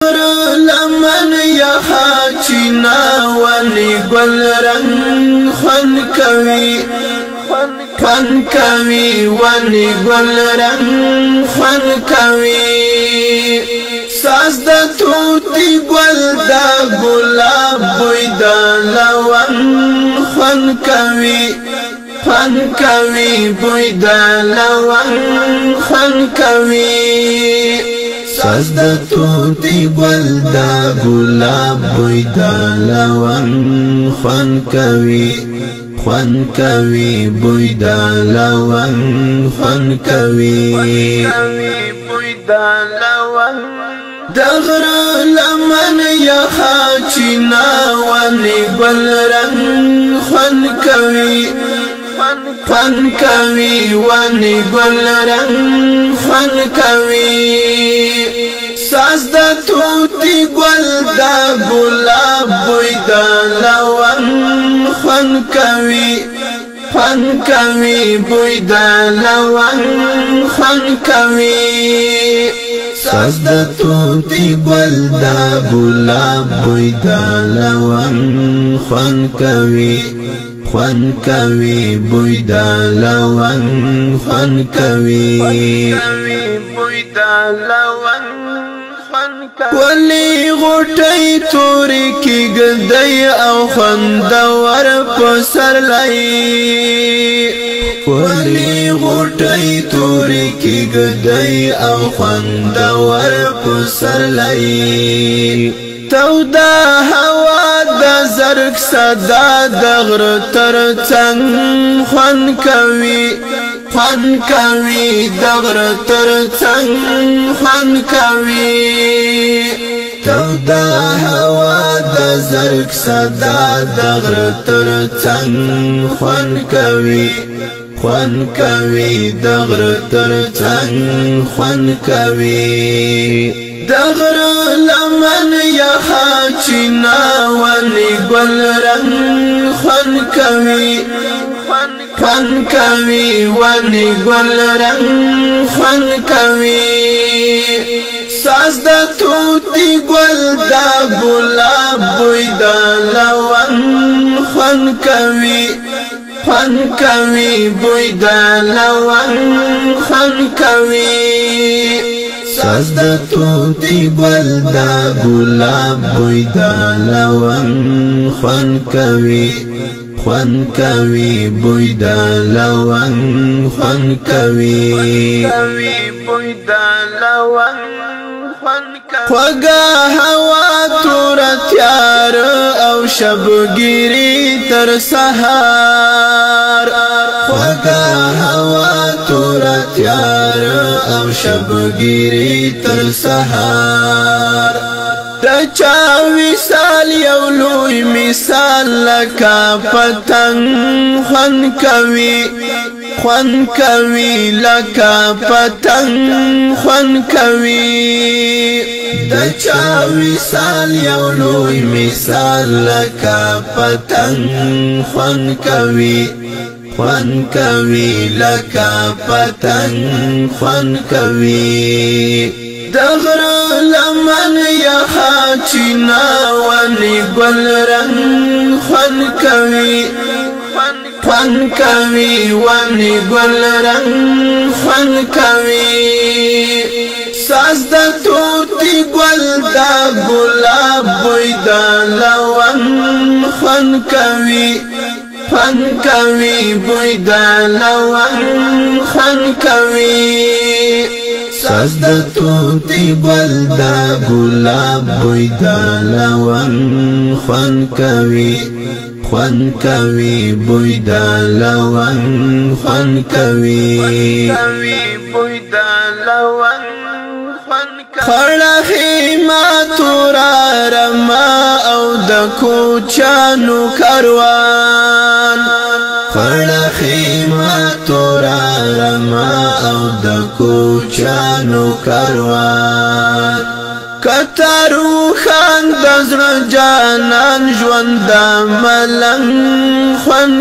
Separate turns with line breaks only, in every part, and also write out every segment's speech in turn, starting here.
لمن یخا چینا ونی گل رنگ خون کوي ونی گل رنگ خون کوي ساز د توتی گل دا گلاب بوی دا لون خون کوي بوی دا لون خون کوي ساز د توتی گل دا گلاب بوی دا لون خون کوي بوی دا لون خون کوي دغر لمن یخا چینا ونی گل رنگ خون کوي ونی گل رنگ خون کوي ساز د توتی گل دا گلاب بوی دا لون خون کوي بوی دا لون خون کوي ساز د توتی گل دا گلاب بوی دا لون خون کوي بوی دا لون خون کوي ولی غټی توري کی گدی او خوندور پسر لای ولی غټی توري کی گدی او خوندور پسر لای تودا هوا د زرق صدا دغر تر څنګ خون کوي دغر تر څنګ خون کوي تودا هوا د زرق صدا دغر تر څنګ خون کوي دغر تر څنګ خون کوي دغر لمن یخا چینا ونی گل رنگ خون کوي ونی گل رنگ خون کوي ساز د توتی گل دا گلاب بوی دا لون خون کوي بوی دا لون خون کوي ساز د توتی گل دا گلاب بوی دا لون خون کوي بوی دا لون خون کوي خوگا هوا تور تیار او شبگیری تر سهار خوگا هوا تور تیار او شبگیری تر سهار دچا وصال یو لوی مثال لکا پتنگ خون کوي لکا پتنگ خون کوي دچا وصال یو لوی مثال لکا پتنگ خون کوي لکا پتنگ خون کوي دغر لمن یخا چینا ونی گل رنگ خون کوي ونی گل رنگ خون کوي ساز د توتی گل دا گلاب بوی دا لون خون کوي بوی دا لون خون کوي ساز د توتی گل دا گلاب بوی دا لون خون کوي بوی دا لون خون کوي خړه خیمه تورا رما او د کوچانو کاروان خړه خیمه تورا رما او د کوچانو کاروان کتارو خان دزر جانان ژوند ملنګ خون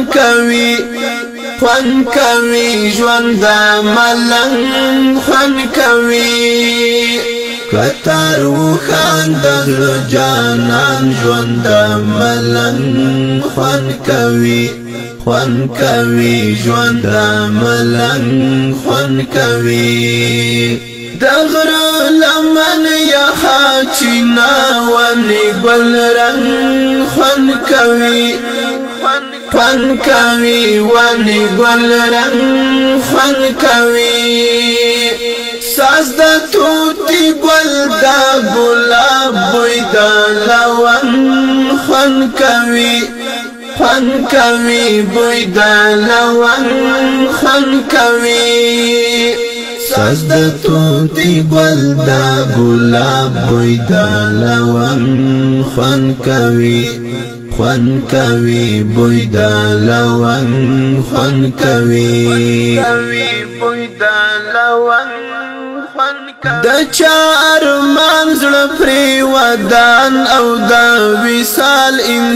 کوي ژوند ملنګ خون کوي کتر وخان دغل جانان ژوند ملنګ خوان کوي ژوند ملنګ خوان کوي دغر لمن یا چینا ونی ګل رنگ خوان کوي ونی ګل رنگ خوان کوي ساز د توتی ګل دا ګلاب بوی دا لون خوان کوي بوی دا لون خوان کوي ساز د توتی ګل دا ګلاب بوی دا لون خوان کوي بوی دا لون خوان کوي بوی دا لون د چار منزل پری ودان او د وصال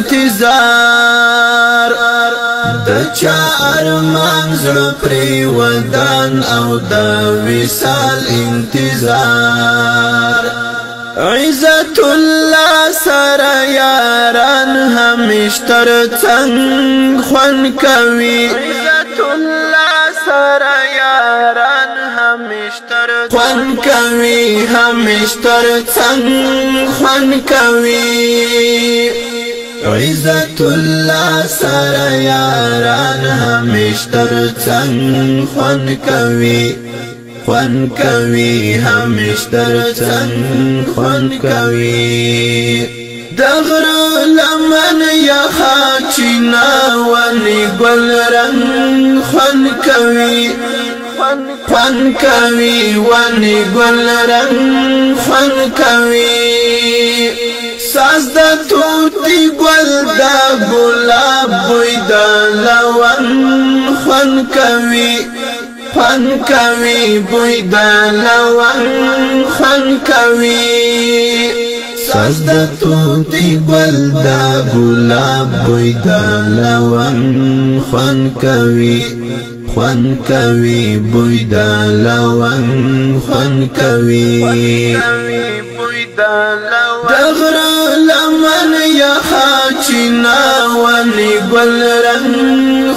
انتظار د چار منزل پری ودان او د وصال انتظار عزت الله سره یاران همیشتر څنګ خوان کوي عزت الله سره یاران همیشتر خوان کوي همیشتر څنګ خوان کوي عزت الله سره یاران همیشتر څنګ خوان کوي همیشتر څنګ خوان کوي دغر لمن یا چینا ونی ګل رنگ خوان کوي ونی ګل رنگ خوان کوي ساز د توتی ګل دا ګلاب بوی دا لون خوان کوي بوی دا لون خوان کوي ساز د توتی ګل دا ګلاب بوی دا لون خوان کوي بوی دا لون خوان کوي دغر لمن یا چینا ونی ګل رنگ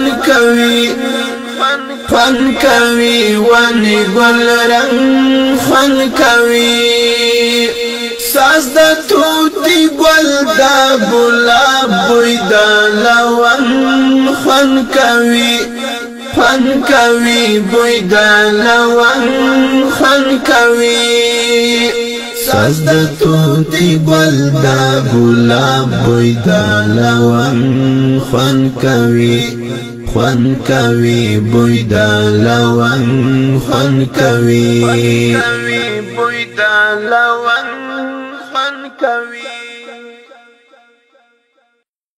خوان کوي ونی ګل رنگ خوان کوي ساز د توتی ګل دا ګلاب بوی دا لون خوان کوي بوی دا لون خوان کوي ساز د توتی ګل دا ګلاب بوی دا لون خوان کوي بوی دا لون خوان کوي بوی دا لون خوان کوي